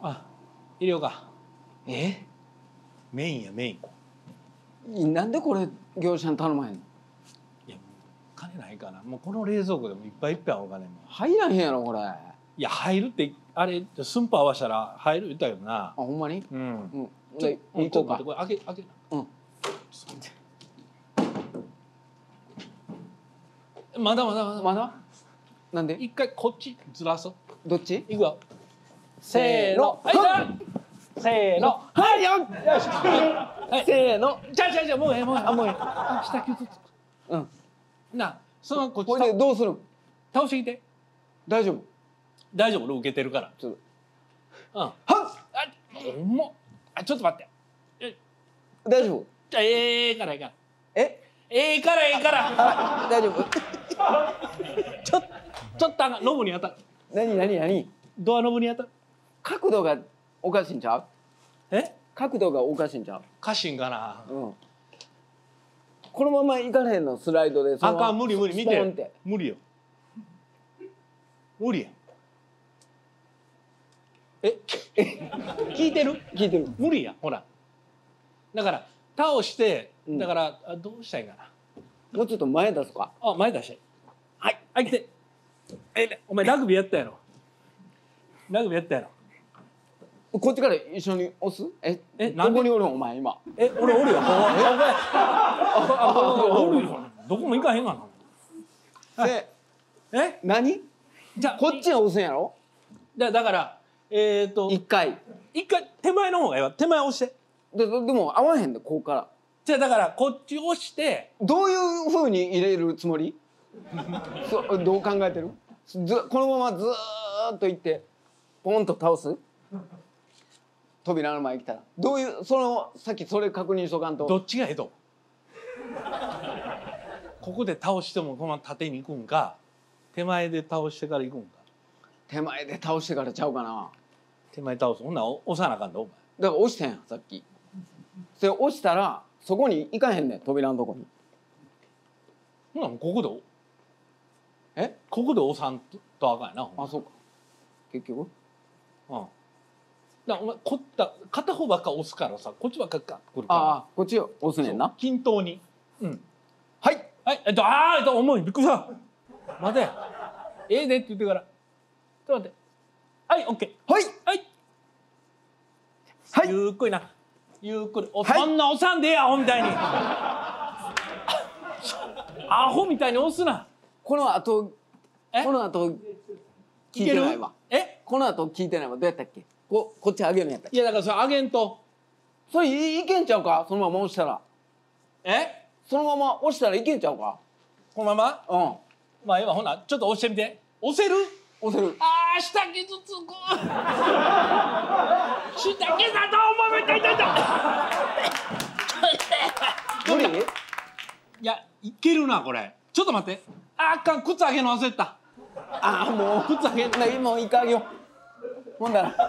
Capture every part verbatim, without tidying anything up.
あ、入れようか。 えメインやメインなんでこれ業者に頼まへんの？ ン。いや、金ないかな。もうこの冷蔵庫でもいっぱいいっぱいお金も。 入らへんやろこれ。あ、 いや、入るってあれ寸法合わせたら入る言ったけどな。 ほんまに？ うん。 うんちょで行こうか。 これ開け開け。 うんまだまだまだ。 まだ？なんで？ 一回こっちずらそう。 どっち？ いくよ。せーの。はい。せーの。 はいよ。 よし。はい。 せーの。 じゃあじゃあじゃあもうええもうええ。 あ、もういい。 下傷つく。 うん。 な、そのこっちこれでどうするん？ 倒してきて。 大丈夫？ 大丈夫、俺受けてるから。 ちょっと。 うん。 はっ。 あ、ほんま。あ、ちょっと待って。え、 大丈夫？ じゃあええからええから。 え？ ええからええから。 あ、大丈夫？ ちょっちょっとあかん、ノブに当たる。 何何何？ ドアノブに当たる。 角度がおかしいんちゃう？ え？ 角度がおかしいんちゃう？ 家臣かな。 うん。このまま行かれへんのスライドで。 あかん、無理無理見スポンってて。 無理よ。無理や。え、聞いてる？ 聞いてる。 無理や、ほら。だから倒して、 うんだからあどうしたらいいかな。 もうちょっと前出すか。 あ、前出して。はい、はい、来て。え、お前ラグビーやったやろ。ラグビーやったやろ。 こっちから一緒に押す？え、 えなんでどこにおるんお前今？ え、俺おるよ。え、お前。あ、おるよ。どこも行かへんがな。 で、 え、 何？ じゃあこっちが押すんやろ？ だだからえっと一回。 一回手前の方がいいわ。手前押して。 で、ででも合わへんでここから。 じゃあだからこっち押して。 どういう風に入れるつもり？そうどう考えてる？ずこのままずーっと行ってポンと倒す？扉の前に来たらどういうそのさっきそれ確認しとかんと。 どっちがええと。ここで倒してもこのまま縦に行くんか、手前で倒してから行くんか。 手前で倒してからちゃうかな。 手前倒す。ほんなら押さなあかんでお前。 だから押してんやんさっき。それ押したらそこに行かへんねん扉のとこに。 ほんならここでえ？ ここで押さんとあかんやな。 あ、そうか。結局？ うん。だからお前こった片方ばっか押すからさ、こっちばっかか来るから。 ああ、こっちを押すねんな。 均等に。うん。 はいはい、えっと、ああ、えっと、重い、びっくりした。待て。ええでって言ってから。ちょっと待って。はい、オッケー。 はいはい。 はい。 ゆっくりな。ゆっくり。お、 はいそんな押さんでええアホみたいに。アホみたいに押すな。 この後えこの後聞いてないわ。 え？ この後聞いてないわ。どうやったっけ？ここっち上げるんやったっけ？ いやだからそれあげんと。 それいいけんちゃうか？そのまま押したら。 え？ そのまま押したらいけんちゃうか？ このまま？ うん。 まあ今ほなちょっと押してみて。押せる？ 押せる。 ああ、下傷つく。下傷だと思う。痛い痛い痛い。 無理？ いや、いけるなこれ。ちょっと待って。ああかん、靴あげるの忘れた。 ああ、もう靴あげん。 なもういいかあげよう。ほんだら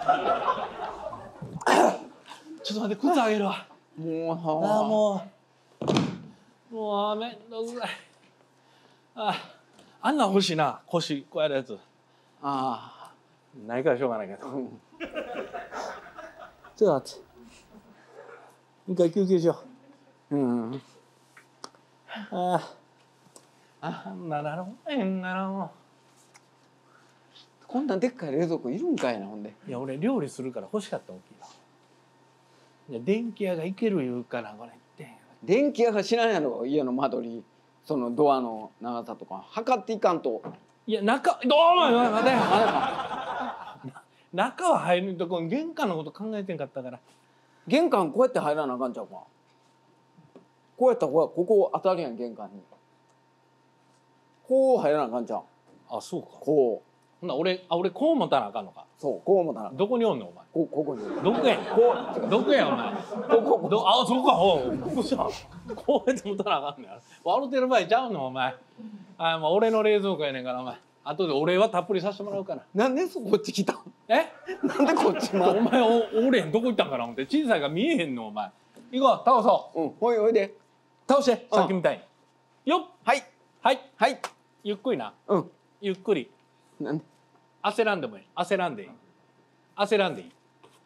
ちょっと待って、靴あげるわ。 もうああもうもうめんどくさい。ああ、あんなん欲しいな、腰こうやるやつ。 あないからしょうがないけど。 あ、うん、 ちょっと待って。一回休憩しようん、 う。ああ、あんななるほどへんならもこんなんでっかい冷蔵庫いるんかいな。ほんでう。いや俺料理するから欲しかった大きいの。いや電気屋がいける言うからこれ言って。 電気屋が知らんやろ。家の間取り、そのドアの長さとか測っていかんと。 いや中どうも待て待て。 あれか中は入るとこ玄関のこと考えてんかったから。 玄関こうやって入らなあかんちゃうか。こうやったらほらここ当たるやん玄関に。こう入らなあかんちゃう。 あ、そうか。 こう。 ほんな俺あ俺こう持たなあかんのか。 そうこう思ったら。 どこにおんのお前。 こここに。 どこやん。 こう。 どこやんお前。 こここどあそこか。おうここじゃん。こうやって持たなあかんねん。笑ってる場合ちゃうのお前。あ、まあ、俺の冷蔵庫やねんからお前。後でお礼はたっぷりさせてもらうから。 なんでそこっち来たん？ え？ なんでこっちまお前おおれへんどこ行ったんかな思って小さいから見えへんのお前。行こう倒そうん、おいおいで。 う。倒してさっきみたいに。よっ。 はいはい。 はい。 ゆっくりな。 うん。 ゆっくり。 なんで？ 焦らんでもいい。焦らんでいい。焦らんでいい。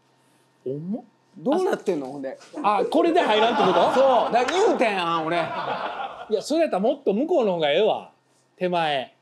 重っ。 どうなってんのほんで。 あ、これで入らんってこと？ そうだから言うてんやん俺。 いや、それやったらもっと向こうの方がええわ。手前。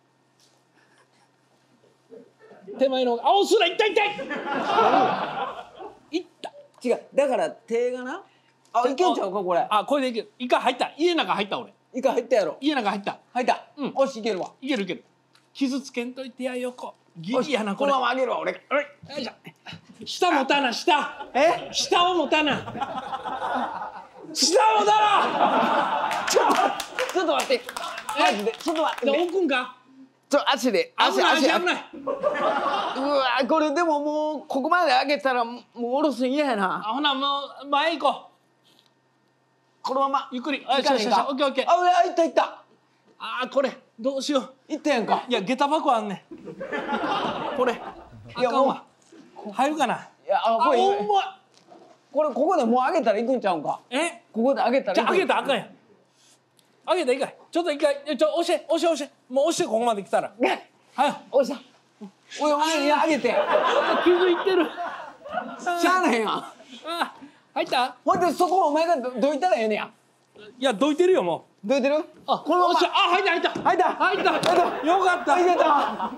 手前の方が、あ、おすら、痛い痛い。いった。 違うだから手がな。あいけんちゃうかこれ。 あ、これでいける。イカ入った。家の中入った俺。 イカ入ったやろ。 家の中入った。 入った。 うんおしいけるわ。 いけるいける。傷つけんといてや横。ギよしリやなこれ。 このままあげるわ俺。 よいしょ。下持たな下。 え？ 下を持たな。下持たな。 ちょっとちょっと待ってマジでちょっと待って、 でね、 置くんか。 ちょ足で足危ない足足危ない。 うわこれでももうここまで上げたらもう下ろすん嫌やな。 あほなもう前行こう。 このままゆっくり。 行かへんか。 よしよしよしオッケーオッケー。 あうわいったいったあーこれどうしよう。 いったやんか。 いや下駄箱あんねん。これあいやかんわ。入るかな。 いやああこれ重い。 これここでもう上げたらいくんちゃうんか。 え？ ここで上げたらじゃあいくん上げたらあかんやん。上げたらいいかい。ちょっと一回ちょ押して押して押して。もう押してここまで来たら。はい。 おっしゃおいおい上げて気づいてる。 しゃあないやん。 あ入った？ ほんでそこお前がどどいたらええねや。 いやどいてるよもう。 どいてる？ あこのままおっしゃあ入った入った入った入った入ったよかった。 入れた。 あ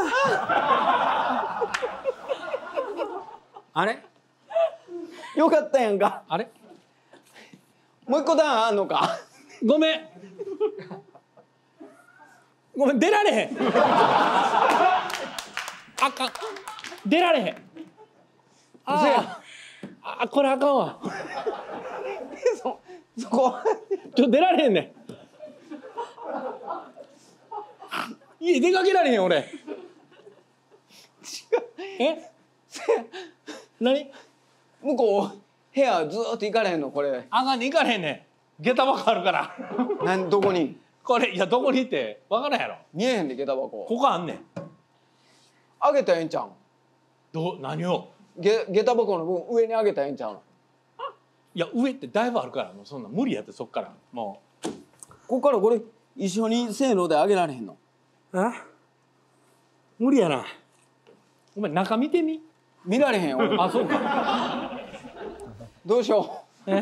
あれよかったやんか。 あれもう一個段あんのか。 ごめんごめん出られへんあかん出られへんあせやーあこれあかんわそそこちょ出られへんねん家出かけられへん俺え何向こう部屋ずーっと行かれへんのこれ。 あかんねん行かれへんねん下駄箱あるからなんどこにこれいやどこに行って分からんやろ見えへんで下駄箱。 ここあんねん上げたらええんちゃうん。 どう何をげ下駄箱の分上に上げたらええんちゃうの。 いや上ってだいぶあるからもうそんな無理やってそっからもうここからこれ一緒にせーので上げられへんの。 あ無理やなお前中見てみ見られへんよ俺。 あそうかどうしよえ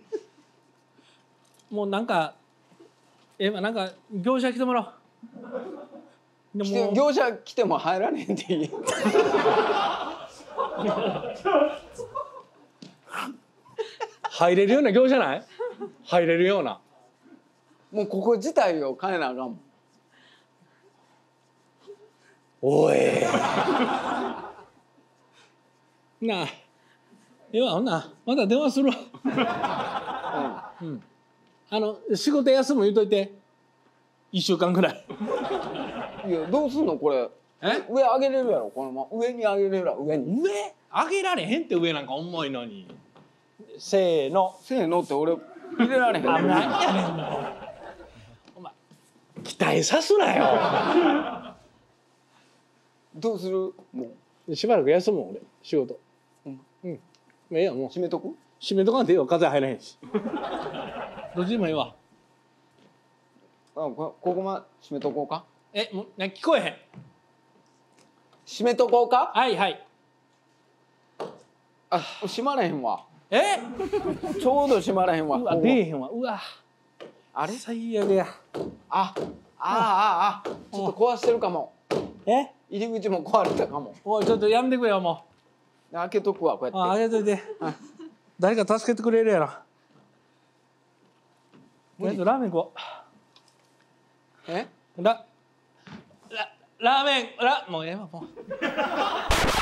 もうなんかえなんか業者来てもらおうう。 で来ても業者来ても入られへんっていい。 入れるような業者ない入れるようなもうここ自体を変えなあかんもん。 おいなあええわほんなまた電話するわうんあの仕事休む言うといていっしゅうかんぐらいいやどうすんのこれ。 え上上げれるやろこのまま上に上げれるやろ上に。 上上げられへんって上なんか重いのにせーのせーのって俺入れられへん。 危ないやねんもうお前期待さすなよどうするもしばらく休む俺仕事うんうんええやんもうう閉めとく。 閉めとかんでええよ風入らへんしどっちでもええわあこここま閉めとこうか。 えもうな聞こえへん閉めとこうか。 はいはいあ閉まらへんわ。 えちょうど閉まらへんわ。 うわここ出えへんわうわあれ最悪やあああああちょっと壊してるかも。 え入り口も壊れたかも。 おいちょっとやんでくれよも開けとくわこううあやって。 あげといて誰か助けてくれるやろとりあえずラーメン食おえうラララーメンラもうええわもう